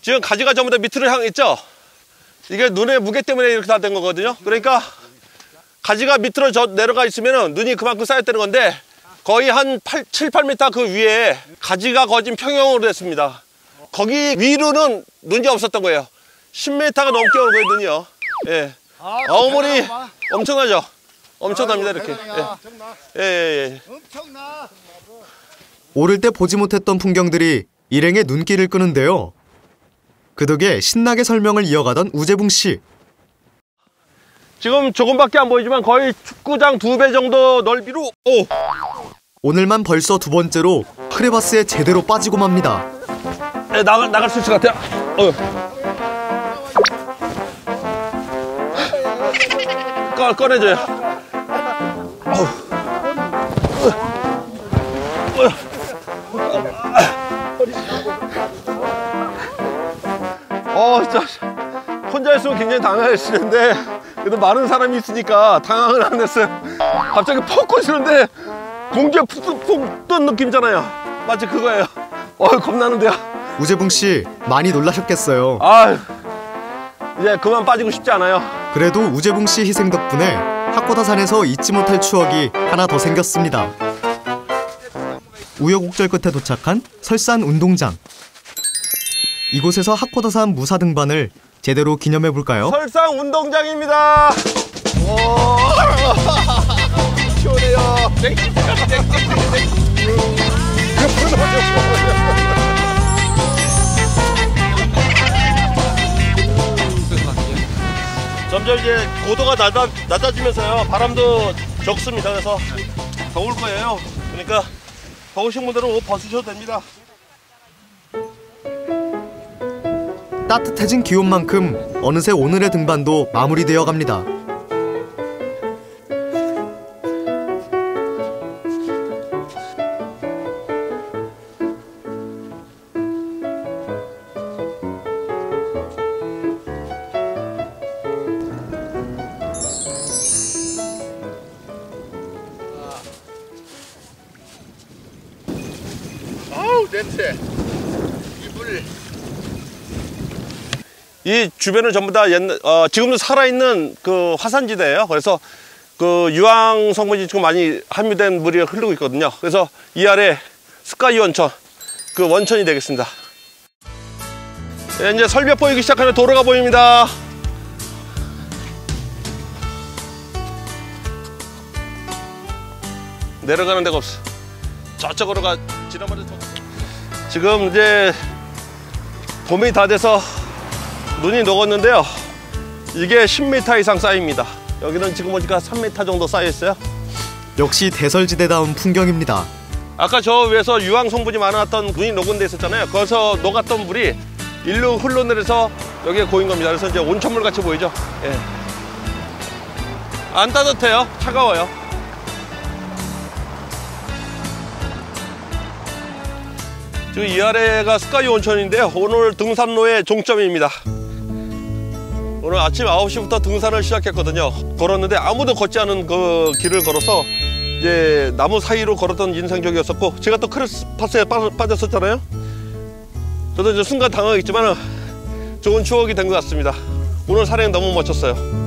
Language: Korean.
지금 가지가 전부 다 밑으로 향했죠? 이게 눈의 무게 때문에 이렇게 다 된 거거든요. 그러니까 가지가 밑으로 내려가 있으면 눈이 그만큼 쌓였다는 건데 거의 한 7, 8m 그 위에 가지가 거진 평형으로 됐습니다. 거기 위로는 눈이 없었던 거예요. 10m가 넘게 오는 거예요, 눈이요. 예. 아우물이 엄청나죠? 엄청납니다, 이렇게. 예. 엄청나. 오를 때 보지 못했던 풍경들이 일행의 눈길을 끄는데요. 그 덕에 신나게 설명을 이어가던 우재붕 씨. 지금 조금밖에 안 보이지만 거의 축구장 2배 정도 넓이로 오늘만 벌써 2번째로 크레바스에 제대로 빠지고 맙니다. 네, 나갈 수 있을 것 같아요. 꺼내줘요. 진짜 혼자 있으면 굉장히 당황하시는데 그래도 많은 사람이 있으니까 당황을 안 했어요. 갑자기 퍽 꺼지는데 공기에 푹 뜬 느낌이잖아요. 마치 그거예요. 겁나는데요. 우재붕 씨 많이 놀라셨겠어요. 이제 그만 빠지고 싶지 않아요. 그래도 우재붕 씨 희생 덕분에 하코다산에서 잊지 못할 추억이 하나 더 생겼습니다. 우여곡절 끝에 도착한 설산 운동장. 이곳에서 하코다산 무사 등반을 제대로 기념해볼까요? 설산 운동장입니다. 시원해요. 점점 이제 고도가 낮아지면서요. 바람도 적습니다. 그래서 더울 거예요. 그러니까 더우신 분들은 옷 벗으셔도 됩니다. 따뜻해진 기온만큼 어느새 오늘의 등반도 마무리되어 갑니다. 냄새. 이불. 이 주변은 전부 다 지금도 살아있는 그 화산지대예요. 그래서 그 유황 성분이 지금 많이 함유된 물이 흐르고 있거든요. 그래서 이 아래 스카이 원천, 그 원천이 되겠습니다. 네, 이제 설벽 보이기 시작하는 도로가 보입니다. 내려가는 데가 없어. 저쪽으로 가. 지난번에 지금 이제 봄이 다 돼서 눈이 녹았는데요. 이게 10m 이상 쌓입니다. 여기는 지금 보니까 3m 정도 쌓여 있어요. 역시 대설지대다운 풍경입니다. 아까 저 위에서 유황 성분이 많았던 눈이 녹은 데 있었잖아요. 거기서 녹았던 물이 일로 흘러내려서 여기에 고인 겁니다. 그래서 이제 온천물 같이 보이죠. 예. 안 따뜻해요. 차가워요. 지금 이 아래가 스카이 온천인데요. 오늘 등산로의 종점입니다. 오늘 아침 9시부터 등산을 시작했거든요. 걸었는데 아무도 걷지 않은 그 길을 걸어서 이제 나무 사이로 걸었던 인상적이었었고, 제가 또 크레바스에 빠졌었잖아요. 저도 이제 순간 당황했지만 좋은 추억이 된 것 같습니다. 오늘 산행 너무 멋졌어요.